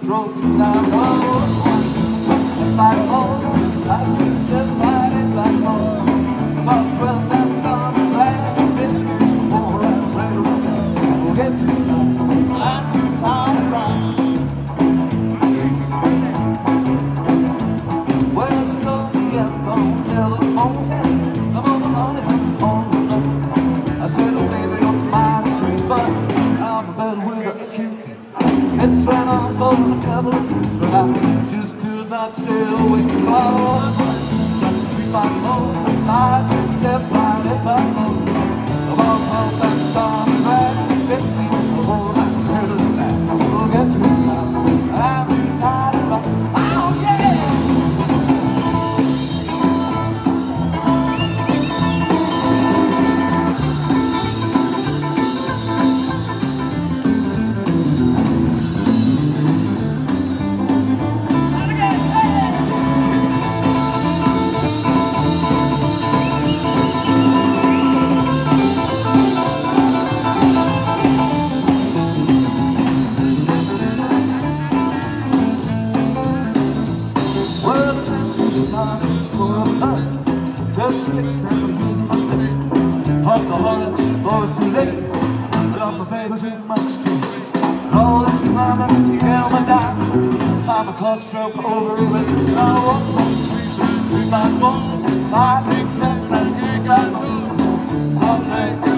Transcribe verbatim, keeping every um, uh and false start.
broken down road. Like home, I've seen seven lighting like home. About twelve times down the track, fifty before I'm ready to say, we'll get to the top. I'm too tired to ride. Where's it gonna get on? Telephone said, I'm on the money, I'm on the road. I said, oh baby, you're mighty sweet, but I'm a bed with a kid. It's when I'm full of a couple of years, but I just could not stay awake. So I walked three, five, four, five, six, seven, five, eight, five, four. About half that storm and ride, fifteen before I can hear the sound. We'll get to it now. I'm too tired to rock. Oh yeah! Just to fix them, I'm using my stick. Up the hornet, before it's too late. I love my baby too much too. All this climbing, get on my dime. Five o'clock stroke over with. I walk one, three, three, three, five, four, five, six, seven, five, eight, nine, one, one, eight.